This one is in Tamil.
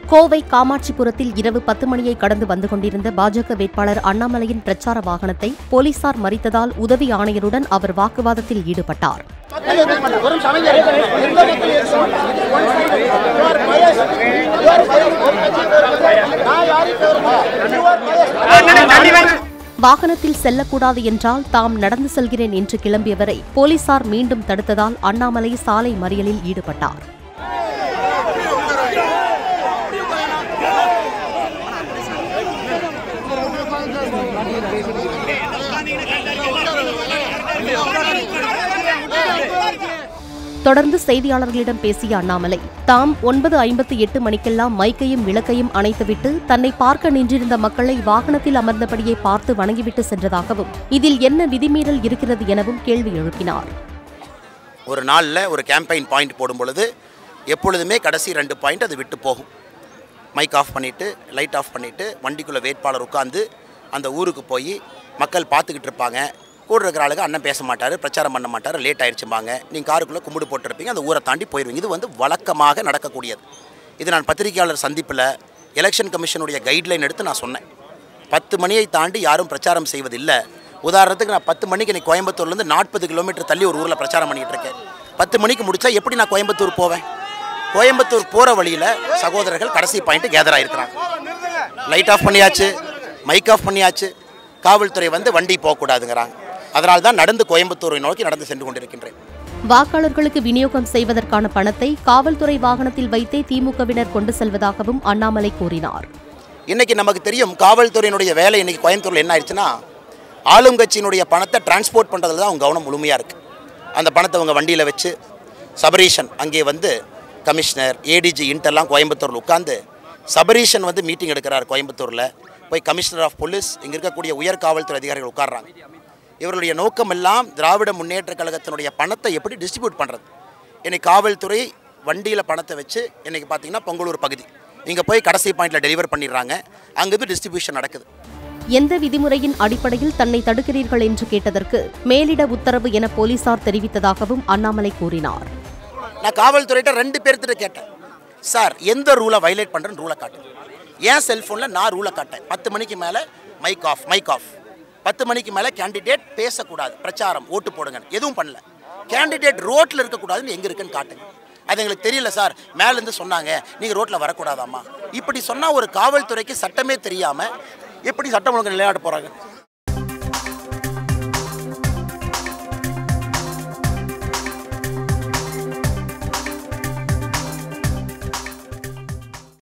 கோவை காமாட்சிபுரத்தில் இரவு 10 மணியை கடந்து வந்து கொண்டிருந்த பாஜக வேட்பாளர் அண்ணாமலையின் பிரச்சார வாகனத்தை போலீசார் மறித்ததால் உதவி ஆணையருடன் அவர் வாக்குவாதத்தில் ஈடுபட்டார். வாகனத்தில் செல்லக்கூடாது என்றால் தாம் நடந்து செல்கிறேன் என்று கிளம்பியவரை போலீசார் மீண்டும் தடுத்ததால் அண்ணாமலை சாலை மறியலில் ஈடுபட்டார். தொடர்ந்து செய்தியாளர்களிடம் பேசிய அண்ணாமலை, தாம் 9:58 மணிக்கெல்லாம் மைக்கையும் விளக்கையும் அணைத்துவிட்டு தன்னை பார்க்க நின்றிருந்த மக்களை வாகனத்தில் அமர்ந்தபடியே பார்த்து வணங்கிவிட்டு சென்றதாகவும், இதில் என்ன விதிமீறல் இருக்கிறது எனவும் கேள்வி எழுப்பினார். ஒரு நாளில் ஒரு கேம்பெயின் பாயிண்ட் போடும் பொழுது எப்பொழுதுமே கடைசி 2 பாயிண்ட் அது விட்டு போகும். மைக் ஆஃப் பண்ணிவிட்டு லைட் ஆஃப் பண்ணிவிட்டு வண்டிக்குள்ளே வேட்பாளர் உட்காந்து அந்த ஊருக்கு போய் மக்கள் பார்த்துக்கிட்டு இருப்பாங்க. கூட இருக்கிற ஆளுக்கு அண்ணன் பேச மாட்டார், பிரச்சாரம் பண்ண மாட்டார், லேட் ஆயிடுச்சுப்பாங்க. நீங்கள் காருக்குள்ளே கும்பிடு போட்டிருப்பீங்க, அந்த ஊரை தாண்டி போயிடுவீங்க. இது வழக்கமாக நடக்கக்கூடியது. இது நான் பத்திரிகையாளர் சந்திப்பில் எலெக்ஷன் கமிஷனுடைய கைட்லைன் எடுத்து நான் சொன்னேன். 10 மணியை தாண்டி யாரும் பிரச்சாரம் செய்வதில்லை. உதாரணத்துக்கு நான் 10 மணிக்கு எனக்கு கோயம்புத்தூர்லேருந்து 40 கிலோமீட்டர் தள்ளி ஒரு ஊரில் பிரச்சாரம் பண்ணிகிட்டு இருக்கேன். 10 மணிக்கு முடித்தா எப்படி நான் கோயம்புத்தூர் போவேன்? கோயம்புத்தூர் போகிற வழியில் சகோதரர்கள் கடைசி பாயிண்ட்டு கேதர் ஆகிருக்கிறாங்க. லைட் ஆஃப் பண்ணியாச்சு, மைக் ஆஃப் பண்ணியாச்சு, காவல்துறை வண்டி போகக்கூடாதுங்கிறாங்க. அதனால் தான் நடந்து கோயம்புத்தூரை நோக்கி நடந்து சென்று கொண்டிருக்கின்றேன். வாக்காளர்களுக்கு விநியோகம் செய்வதற்கான பணத்தை காவல்துறை வாகனத்தில் வைத்தே திமுகவினர் கொண்டு செல்வதாகவும் அண்ணாமலை கூறினார். இன்னைக்கு நமக்கு தெரியும், காவல்துறையினுடைய வேலை இன்னைக்கு கோயம்புத்தூரில் என்ன ஆயிடுச்சுன்னா, ஆளுங்கட்சியினுடைய பணத்தை டிரான்ஸ்போர்ட் பண்ணுறதுல தான் அவங்க கவனம் முழுமையாக இருக்குது. அந்த பணத்தை அவங்க வண்டியில் வச்சு சபரீஷன் அங்கே கமிஷனர் ஏடிஜி இன்டர்லாம் கோயம்புத்தூரில் உட்காந்து சபரீஷன் மீட்டிங் எடுக்கிறார். கோயம்புத்தூரில் போய் கமிஷனர் ஆஃப் போலீஸ், இங்கே இருக்கக்கூடிய உயர் காவல்துறை அதிகாரிகள் உட்கார்றாங்க. இவர்களுடைய நோக்கம் எல்லாம் திராவிட முன்னேற்ற கழகத்தினுடைய பணத்தை எப்படி டிஸ்ட்ரிபியூட் பண்ணுறது. இன்றைக்கி காவல்துறை வண்டியில் பணத்தை வச்சு இன்றைக்கி பார்த்தீங்கன்னா பொங்கலூர் பகுதி இங்கே போய் கடைசி பாயிண்டில் டெலிவர் பண்ணிடுறாங்க. அங்கேருந்து டிஸ்ட்ரிபியூஷன் நடக்குது. எந்த விதிமுறையின் அடிப்படையில் தன்னை தடுக்கிறீர்கள் என்று கேட்டதற்கு மேலிட உத்தரவு என போலீசார் தெரிவித்ததாகவும் அண்ணாமலை கூறினார். நான் காவல்துறையிட்ட 2 பேர்த்திட்ட கேட்டேன், சார் எந்த ரூலை வயலேட் பண்ணுறேன்னு ரூலை காட்டுங்க. ஏன் செல்ஃபோனில் நான் ரூலை காட்டேன், 10 மணிக்கு மேலே மைக் ஆஃப், 10 மணிக்கு மேலே கேண்டிடேட் பேசக்கூடாது, பிரச்சாரம் ஓட்டு போடுங்க, எதுவும் பண்ணல. கேண்டிடேட் ரோட்டில் இருக்கக்கூடாதுன்னு எங்கே இருக்குன்னு காட்டுங்க. அது எங்களுக்கு தெரியல சார், மேலேருந்து சொன்னாங்க நீங்கள் ரோட்டில் வரக்கூடாதாம்மா. இப்படி சொன்னால் ஒரு காவல்துறைக்கு சட்டமே தெரியாமல் எப்படி சட்டம் ஒழுங்கு நிலைநாட்ட போகிறாங்க?